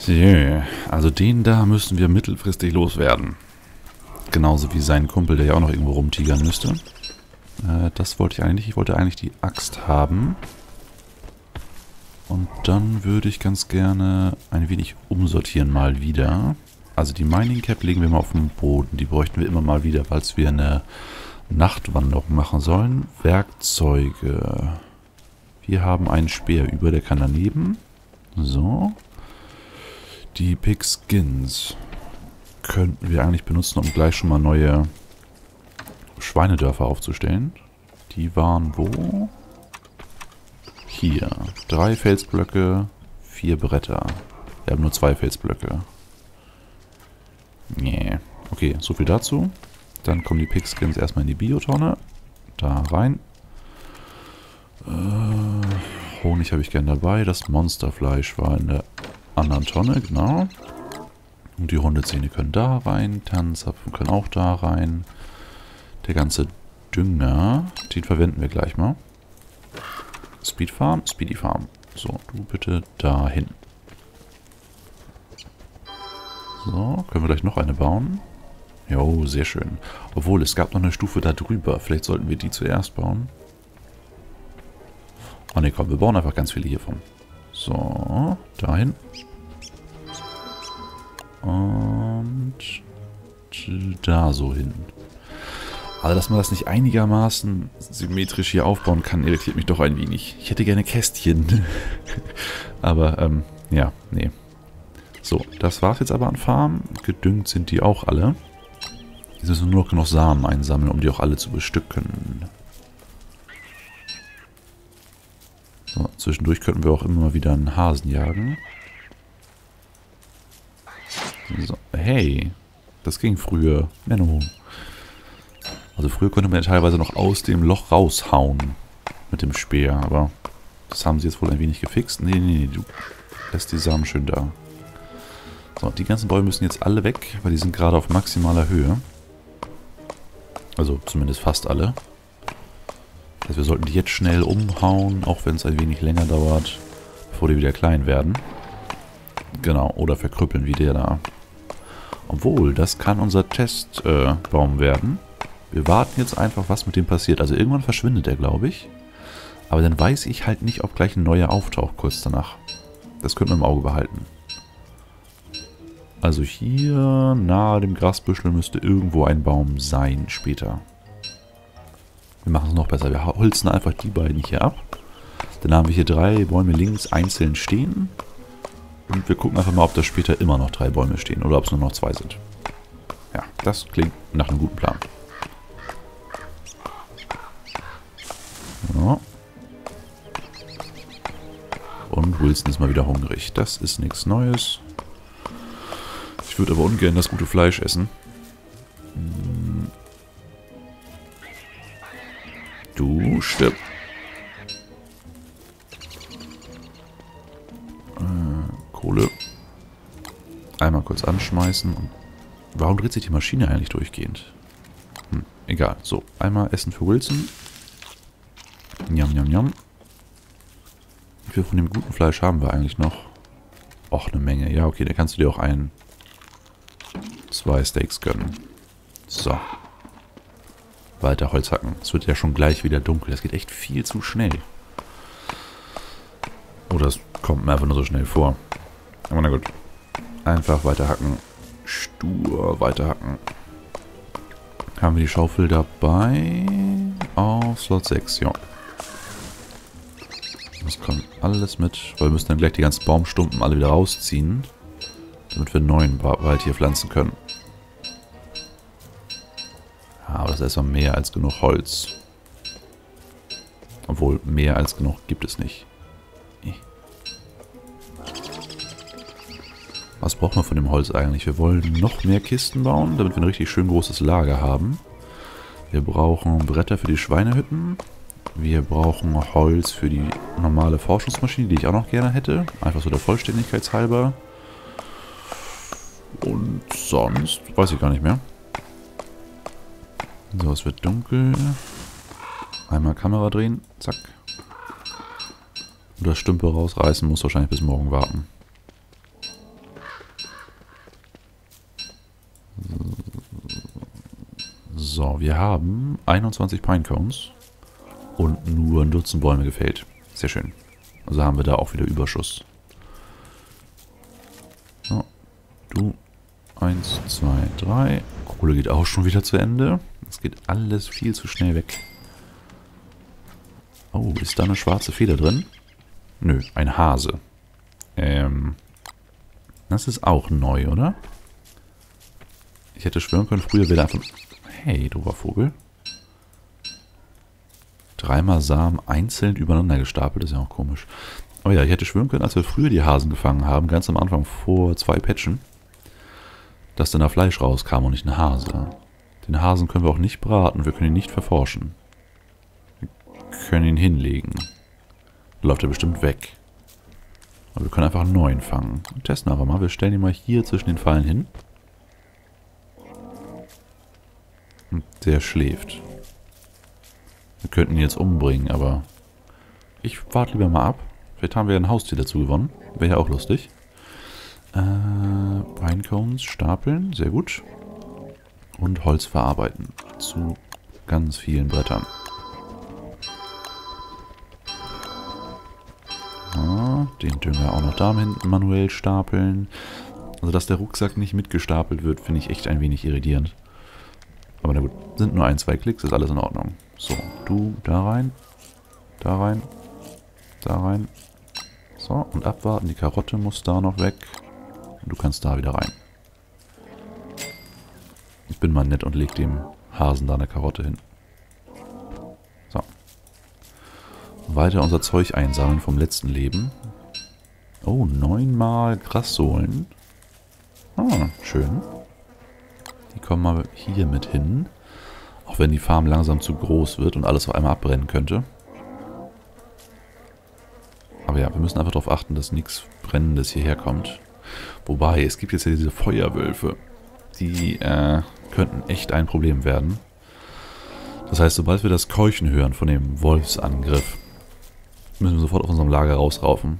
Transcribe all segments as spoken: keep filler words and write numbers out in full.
So, also den da müssen wir mittelfristig loswerden. Genauso wie seinen Kumpel, der ja auch noch irgendwo rumtigern müsste. Äh, das wollte ich eigentlich. Ich wollte eigentlich die Axt haben. Und dann würde ich ganz gerne ein wenig umsortieren mal wieder. Also die Mining Cap legen wir mal auf den Boden. Die bräuchten wir immer mal wieder, falls wir eine Nachtwanderung machen sollen. Werkzeuge. Wir haben einen Speer über, der kann daneben. So. Die Pigskins könnten wir eigentlich benutzen, um gleich schon mal neue Schweinedörfer aufzustellen. Die waren wo? Hier. Drei Felsblöcke, vier Bretter. Wir haben nur zwei Felsblöcke. Nee. Okay, so viel dazu. Dann kommen die Pigskins erstmal in die Biotonne. Da rein. Äh, Honig habe ich gern dabei. Das Monsterfleisch war in der anderen Tonne, genau. Und die Hundezähne können da rein. Tannenzapfen können auch da rein. Der ganze Dünger, den verwenden wir gleich mal. Speed Farm, Speedy Farm. So, du bitte dahin. So, können wir gleich noch eine bauen? Jo, sehr schön. Obwohl, es gab noch eine Stufe da drüber. Vielleicht sollten wir die zuerst bauen. Oh ne, komm, wir bauen einfach ganz viele hiervon. So, dahin. Und da so hin. Also, dass man das nicht einigermaßen symmetrisch hier aufbauen kann, irritiert mich doch ein wenig. Ich hätte gerne Kästchen. Aber, ähm, ja, nee. So, das war's jetzt aber an Farmen. Gedüngt sind die auch alle. Jetzt müssen wir nur noch genug Samen einsammeln, um die auch alle zu bestücken. So, zwischendurch könnten wir auch immer mal wieder einen Hasen jagen. So, hey, das ging früher. Menno. Also früher konnte man ja teilweise noch aus dem Loch raushauen mit dem Speer, aber das haben sie jetzt wohl ein wenig gefixt. Nee, nee, nee, du lässt die Samen schön da. So, die ganzen Bäume müssen jetzt alle weg, weil die sind gerade auf maximaler Höhe. Also zumindest fast alle. Das heißt, wir sollten die jetzt schnell umhauen, auch wenn es ein wenig länger dauert, bevor die wieder klein werden. Genau, oder verkrüppeln wie der da. Obwohl, das kann unser Testbaum äh, werden. Wir warten jetzt einfach, was mit dem passiert. Also irgendwann verschwindet er, glaube ich. Aber dann weiß ich halt nicht, ob gleich ein neuer auftaucht kurz danach. Das könnten wir im Auge behalten. Also hier nahe dem Grasbüschel müsste irgendwo ein Baum sein später. Wir machen es noch besser. Wir holzen einfach die beiden hier ab. Dann haben wir hier drei Bäume links einzeln stehen. Und wir gucken einfach mal, ob da später immer noch drei Bäume stehen oder ob es nur noch zwei sind. Ja, das klingt nach einem guten Plan. So. Und Wilson ist mal wieder hungrig. Das ist nichts Neues. Ich würde aber ungern das gute Fleisch essen. Hm. Du stirb. Äh, Kohle. Einmal kurz anschmeißen. Warum dreht sich die Maschine eigentlich durchgehend? Hm, egal. So, einmal Essen für Wilson. Njam, njam, njam. Wie viel von dem guten Fleisch haben wir eigentlich noch? Och, eine Menge. Ja, okay, da kannst du dir auch ein, zwei Steaks gönnen. So. Weiter Holz hacken. Es wird ja schon gleich wieder dunkel. Das geht echt viel zu schnell. Oder es kommt mir einfach nur so schnell vor. Aber na gut. Einfach weiter hacken. Stur weiter hacken. Haben wir die Schaufel dabei? Auf Slot sechs, ja. Das kommt alles mit, weil wir müssen dann gleich die ganzen Baumstumpen alle wieder rausziehen, damit wir einen neuen Wald hier pflanzen können. Ja, aber das ist erstmal mehr als genug Holz. Obwohl, mehr als genug gibt es nicht. Was brauchen wir von dem Holz eigentlich? Wir wollen noch mehr Kisten bauen, damit wir ein richtig schön großes Lager haben. Wir brauchen Bretter für die Schweinehütten. Wir brauchen Holz für die normale Forschungsmaschine, die ich auch noch gerne hätte. Einfach so der Vollständigkeit halber. Und sonst weiß ich gar nicht mehr. So, es wird dunkel. Einmal Kamera drehen. Zack. Und das Stümpe rausreißen muss wahrscheinlich bis morgen warten. wir haben einundzwanzig Pinecones und nur ein Dutzend Bäume gefällt. Sehr schön. Also haben wir da auch wieder Überschuss. So, du. Eins, zwei, drei. Kohle geht auch schon wieder zu Ende. Es geht alles viel zu schnell weg. Oh, ist da eine schwarze Feder drin? Nö, ein Hase. Ähm, das ist auch neu, oder? Ich hätte schwören können, früher wäre da einfach... Hey, doofer Vogel. Dreimal Samen einzeln übereinander gestapelt, ist ja auch komisch. Aber ja, ich hätte schwören können, als wir früher die Hasen gefangen haben, ganz am Anfang vor zwei Patchen, dass dann da Fleisch rauskam und nicht ein Hase. Den Hasen können wir auch nicht braten, wir können ihn nicht verforschen. Wir können ihn hinlegen. Dann läuft er bestimmt weg. Aber wir können einfach einen neuen fangen. Und testen einfach mal. Wir stellen ihn mal hier zwischen den Fallen hin. Und der schläft. Wir könnten ihn jetzt umbringen, aber ich warte lieber mal ab. Vielleicht haben wir ein Haustier dazu gewonnen. Wäre ja auch lustig. Äh, Pinecones stapeln, sehr gut. Und Holz verarbeiten zu ganz vielen Brettern. Ja, den Dünger auch noch da hinten manuell stapeln. Also, dass der Rucksack nicht mitgestapelt wird, finde ich echt ein wenig irritierend. Aber na gut, sind nur ein, zwei Klicks, ist alles in Ordnung. So, du da rein, da rein, da rein. So, und abwarten, die Karotte muss da noch weg. Und du kannst da wieder rein. Ich bin mal nett und leg dem Hasen da eine Karotte hin. So. Weiter unser Zeug einsammeln vom letzten Leben. Oh, neunmal Grassohlen. Ah, schön. Die kommen mal hier mit hin. Auch wenn die Farm langsam zu groß wird und alles auf einmal abbrennen könnte. Aber ja, wir müssen einfach darauf achten, dass nichts Brennendes hierher kommt. Wobei, es gibt jetzt ja diese Feuerwölfe. Die äh, könnten echt ein Problem werden. Das heißt, sobald wir das Keuchen hören von dem Wolfsangriff, müssen wir sofort auf unserem Lager rausraufen.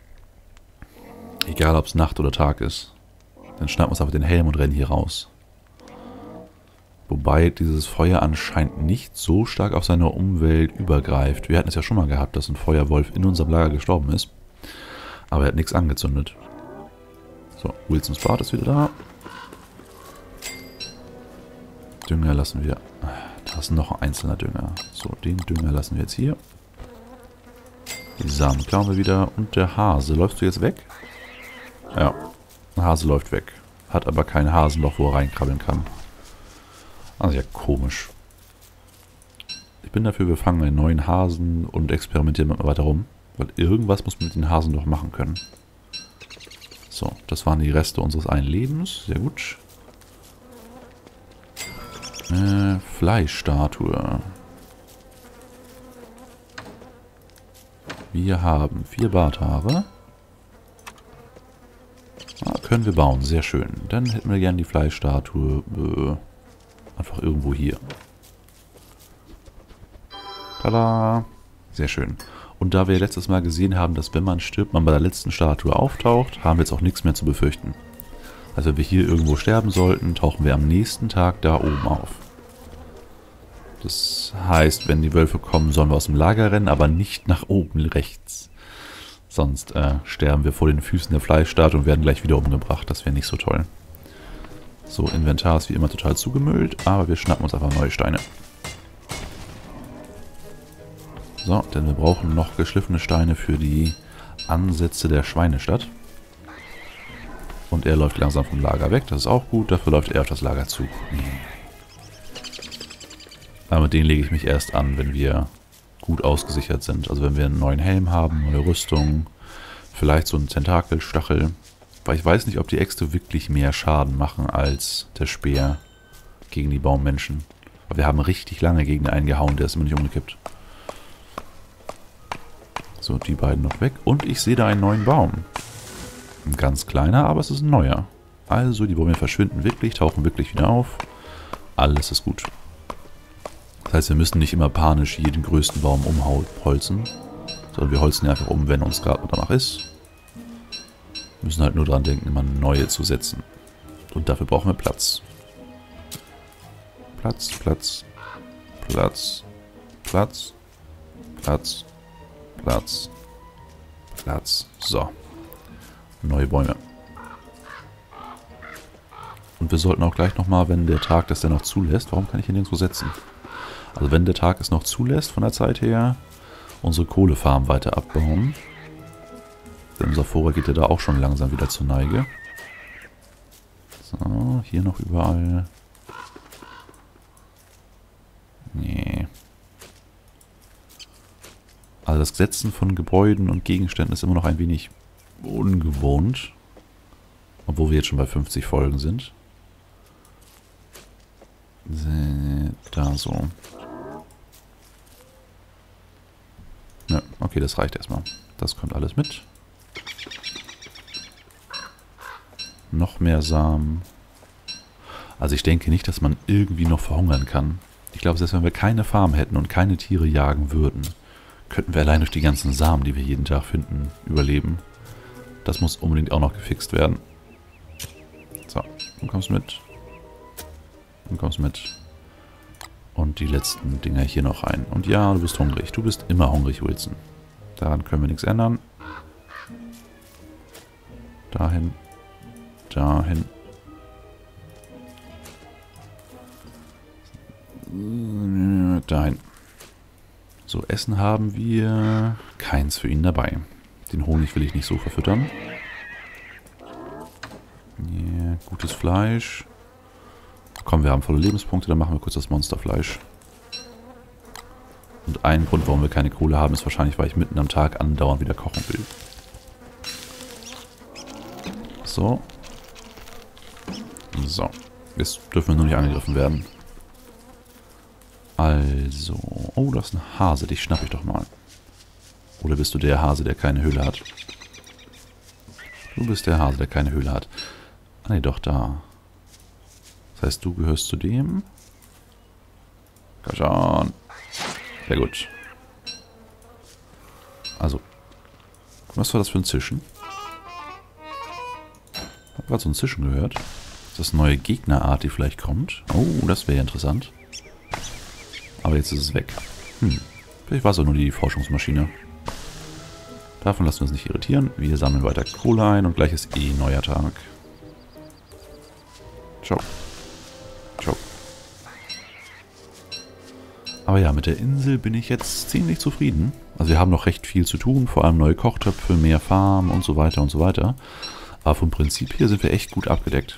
Egal, ob es Nacht oder Tag ist. Dann schnappen wir uns einfach den Helm und rennen hier raus. Wobei dieses Feuer anscheinend nicht so stark auf seine Umwelt übergreift. Wir hatten es ja schon mal gehabt, dass ein Feuerwolf in unserem Lager gestorben ist. Aber er hat nichts angezündet. So, Wilsons Bart ist wieder da. Dünger lassen wir... Da ist noch ein einzelner Dünger. So, den Dünger lassen wir jetzt hier. Die Samen klauen wir wieder. Und der Hase. Läufst du jetzt weg? Ja, der Hase läuft weg. Hat aber kein Hasenloch, wo er reinkrabbeln kann. Also ja, komisch. Ich bin dafür, wir fangen einen neuen Hasen und experimentieren mal weiter rum. Weil irgendwas muss man mit den Hasen doch machen können. So, das waren die Reste unseres einen Lebens. Sehr gut. Äh, Fleischstatue. Wir haben vier Barthaare. Ah, können wir bauen, sehr schön. Dann hätten wir gerne die Fleischstatue äh, einfach irgendwo hier. Tada! Sehr schön. Und da wir letztes Mal gesehen haben, dass wenn man stirbt, man bei der letzten Statue auftaucht, haben wir jetzt auch nichts mehr zu befürchten. Also wenn wir hier irgendwo sterben sollten, tauchen wir am nächsten Tag da oben auf. Das heißt, wenn die Wölfe kommen, sollen wir aus dem Lager rennen, aber nicht nach oben rechts. Sonst äh, sterben wir vor den Füßen der Fleischstatue und werden gleich wieder umgebracht. Das wäre nicht so toll. So, Inventar ist wie immer total zugemüllt, aber wir schnappen uns einfach neue Steine. So, denn wir brauchen noch geschliffene Steine für die Ansätze der Schweinestadt. Und er läuft langsam vom Lager weg, das ist auch gut, dafür läuft er auf das Lager zu. Aber mit denen lege ich mich erst an, wenn wir gut ausgesichert sind. Also wenn wir einen neuen Helm haben, eine Rüstung, vielleicht so einen Tentakelstachel. Weil ich weiß nicht, ob die Äxte wirklich mehr Schaden machen als der Speer gegen die Baummenschen. Aber wir haben richtig lange gegen einen gehauen, der ist immer nicht umgekippt. So, die beiden noch weg. Und ich sehe da einen neuen Baum. Ein ganz kleiner, aber es ist ein neuer. Also, die Bäume verschwinden wirklich, tauchen wirklich wieder auf. Alles ist gut. Das heißt, wir müssen nicht immer panisch jeden größten Baum umholzen. Sondern wir holzen einfach um, wenn uns gerade danach ist. Wir müssen halt nur dran denken, immer neue zu setzen. Und dafür brauchen wir Platz. Platz, Platz, Platz, Platz, Platz, Platz, Platz. So. Neue Bäume. Und wir sollten auch gleich nochmal, wenn der Tag das denn noch zulässt, warum kann ich hier nirgendwo setzen? Also wenn der Tag es noch zulässt von der Zeit her, unsere Kohlefarm weiter abbauen. Denn unser Vorrat geht ja da auch schon langsam wieder zur Neige. So, hier noch überall. Nee. Also das Setzen von Gebäuden und Gegenständen ist immer noch ein wenig ungewohnt. Obwohl wir jetzt schon bei fünfzig Folgen sind. Da so. Ja, okay, das reicht erstmal. Das kommt alles mit. Noch mehr Samen. Also ich denke nicht, dass man irgendwie noch verhungern kann. Ich glaube, selbst wenn wir keine Farm hätten und keine Tiere jagen würden, könnten wir allein durch die ganzen Samen, die wir jeden Tag finden, überleben. Das muss unbedingt auch noch gefixt werden. So, du kommst mit. Du kommst mit. Und die letzten Dinger hier noch rein. Und ja, du bist hungrig. Du bist immer hungrig, Wilson. Daran können wir nichts ändern. Dahin. Dahin. Dahin. So, Essen haben wir. Keins für ihn dabei. Den Honig will ich nicht so verfüttern. Yeah, gutes Fleisch. Komm, wir haben volle Lebenspunkte, dann machen wir kurz das Monsterfleisch. Und ein Grund, warum wir keine Kohle haben, ist wahrscheinlich, weil ich mitten am Tag andauernd wieder kochen will. So. So. Jetzt dürfen wir nur nicht angegriffen werden. Also. Oh, das ist ein Hase. Dich schnapp ich doch mal. Oder bist du der Hase, der keine Höhle hat? Du bist der Hase, der keine Höhle hat. Ah, ne, doch, da. Das heißt, du gehörst zu dem. Komm schon. Sehr gut. Also. Was war das für ein Zischen? Ich habe gerade so ein Zischen gehört. Ist das eine neue Gegnerart, die vielleicht kommt? Oh, das wäre interessant. Aber jetzt ist es weg. Hm. Vielleicht war es auch nur die Forschungsmaschine. Davon lassen wir uns nicht irritieren. Wir sammeln weiter Kohle ein und gleich ist eh neuer Tag. Ciao. Ciao. Aber ja, mit der Insel bin ich jetzt ziemlich zufrieden. Also wir haben noch recht viel zu tun, vor allem neue Kochtöpfe, mehr Farm und so weiter und so weiter. Aber vom Prinzip her sind wir echt gut abgedeckt.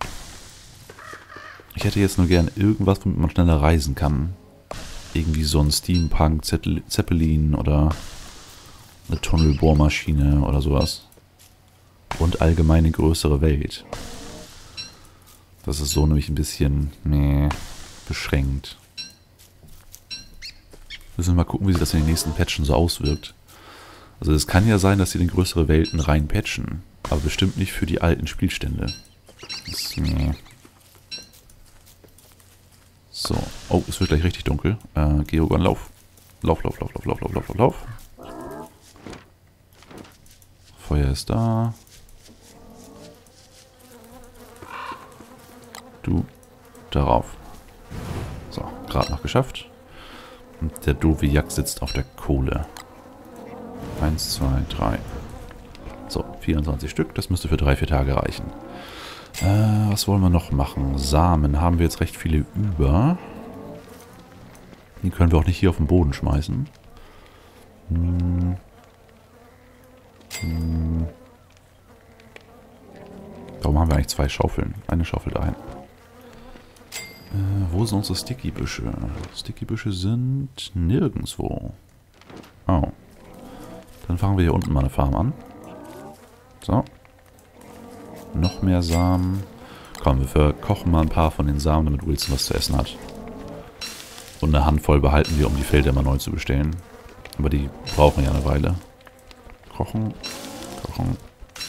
Ich hätte jetzt nur gern irgendwas, womit man schneller reisen kann. Irgendwie so ein Steampunk, Zeppelin oder eine Tunnelbohrmaschine oder sowas. Und allgemeine größere Welt. Das ist so nämlich ein bisschen nee, beschränkt. Müssen wir mal gucken, wie sich das in den nächsten Patchen so auswirkt. Also es kann ja sein, dass sie den größere Welten rein patchen. Aber bestimmt nicht für die alten Spielstände. Das, nee. So. Oh, es wird gleich richtig dunkel. Äh, Geogon, lauf. Lauf, lauf, lauf, lauf, lauf, lauf, lauf, lauf. Feuer ist da. Du darauf. So, gerade noch geschafft. Und der doofe Jack sitzt auf der Kohle. Eins, zwei, drei. So, vierundzwanzig Stück. Das müsste für drei, vier Tage reichen. Äh, was wollen wir noch machen? Samen haben wir jetzt recht viele über. Die können wir auch nicht hier auf den Boden schmeißen. Hm. Hm. Warum haben wir eigentlich zwei Schaufeln? Eine Schaufel dahin. Äh, wo sind unsere Sticky-Büsche? Sticky-Büsche sind nirgendwo. Oh. Dann fangen wir hier unten mal eine Farm an. So. Noch mehr Samen. Komm, wir verkochen mal ein paar von den Samen, damit Wilson was zu essen hat. Und eine Handvoll behalten wir, um die Felder mal neu zu bestellen. Aber die brauchen ja eine Weile. Kochen. Kochen.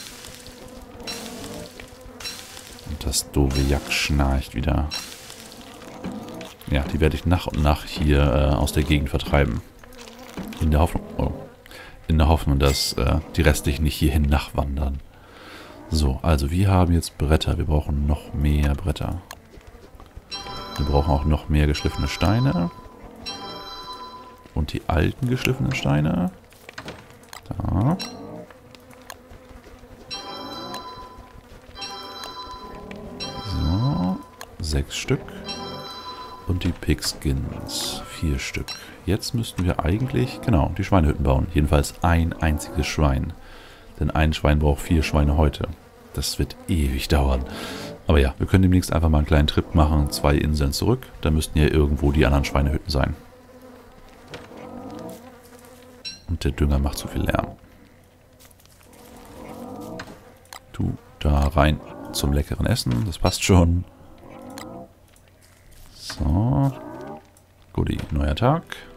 Und das doofe Jack schnarcht wieder. Ja, die werde ich nach und nach hier äh, aus der Gegend vertreiben. In der Hoffnung, oh, in der Hoffnung, dass äh, die restlichen nicht hierhin nachwandern. So, also wir haben jetzt Bretter. Wir brauchen noch mehr Bretter. Wir brauchen auch noch mehr geschliffene Steine. Und die alten geschliffenen Steine. Da. So. Sechs Stück. Und die Pigskins. Vier Stück. Jetzt müssten wir eigentlich, genau, die Schweinehütten bauen. Jedenfalls ein einziges Schwein. Denn ein Schwein braucht vier Schweine heute. Das wird ewig dauern. Aber ja, wir können demnächst einfach mal einen kleinen Trip machen. Zwei Inseln zurück. Da müssten ja irgendwo die anderen Schweinehütten sein. Und der Dünger macht zu viel Lärm. Du, da rein zum leckeren Essen. Das passt schon. So. Guti, neuer Tag.